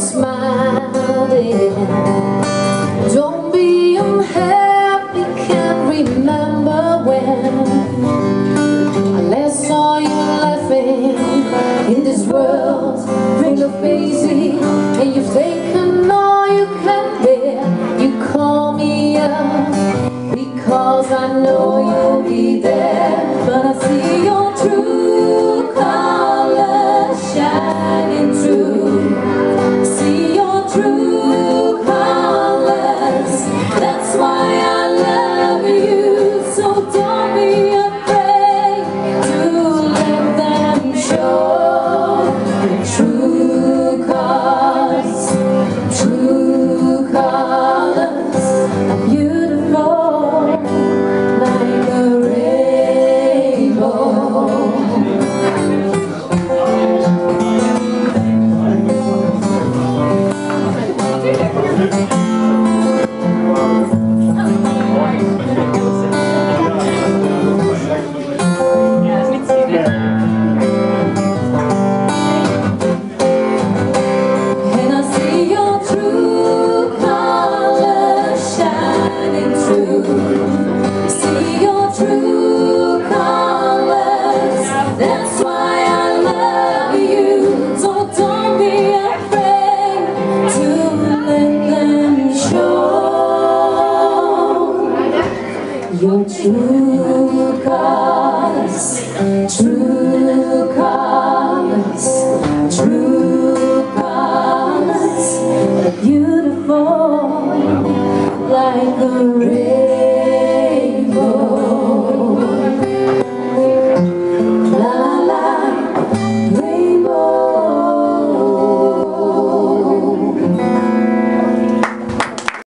smiled in. Don't be unhappy, can't remember when I last saw you laughing in this world full of basic, and you've taken all you can bear. You call me up because I know you'll be there, but I see your true colors shining through. See your true colors, that's why I love you. So don't be afraid to let them show the true colors, beautiful like a rainbow. And I see your true colors shining through. See your true colors, that's why I love you. So don't be afraid to let them show your true colors, true colors, true colors, beautiful like a rainbow.